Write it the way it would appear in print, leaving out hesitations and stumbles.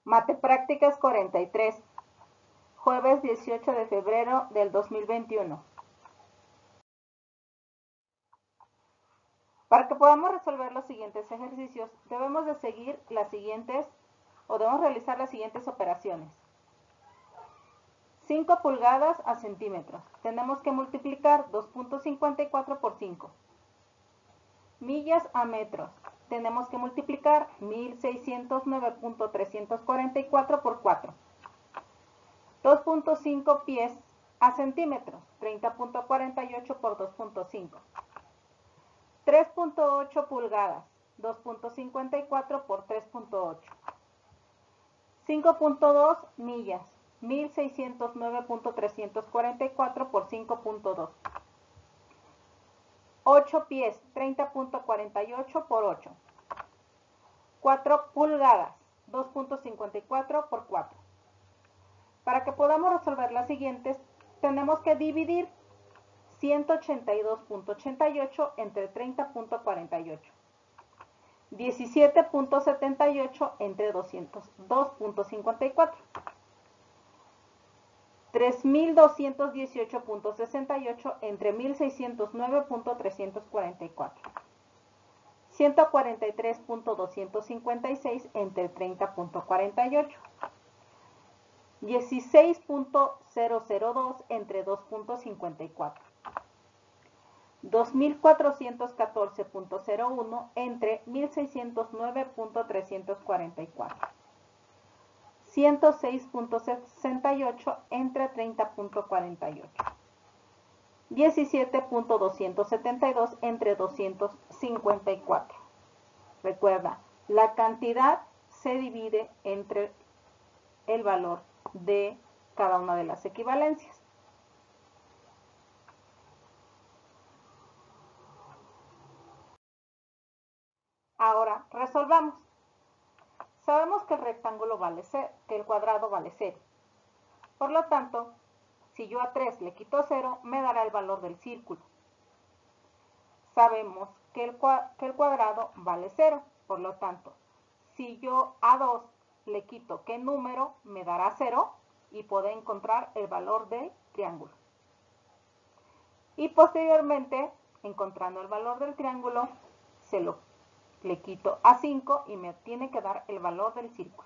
Mate Prácticas 43, jueves 18 de febrero del 2021. Para que podamos resolver los siguientes ejercicios, debemos realizar las siguientes operaciones. 5 pulgadas a centímetros. Tenemos que multiplicar 2.54 por 5. Millas a metros. Tenemos que multiplicar 1609.344 por 4. 2.5 pies a centímetros. 30.48 por 2.5. 3.8 pulgadas. 2.54 por 3.8. 5.2 millas. 1609.344 por 5.2. 8 pies, 30.48 por 8. 4 pulgadas, 2.54 por 4. Para que podamos resolver las siguientes, tenemos que dividir 182.88 entre 30.48. 17.78 entre 202.54. 3218.68 entre 1609.344. 143.256 entre 30.48. 16.002 entre 2.54. 2414.01 entre 1609.344. 106.68 entre 30.48. 17.272 entre 254. Recuerda, la cantidad se divide entre el valor de cada una de las equivalencias. Ahora resolvamos. Sabemos que el rectángulo vale 0, que el cuadrado vale 0. Por lo tanto, si yo a 3 le quito 0, me dará el valor del círculo. Sabemos que el cuadrado vale 0. Por lo tanto, si yo a 2 le quito qué número, me dará 0 y puedo encontrar el valor del triángulo. Y posteriormente, encontrando el valor del triángulo, le quito a 5 y me tiene que dar el valor del círculo.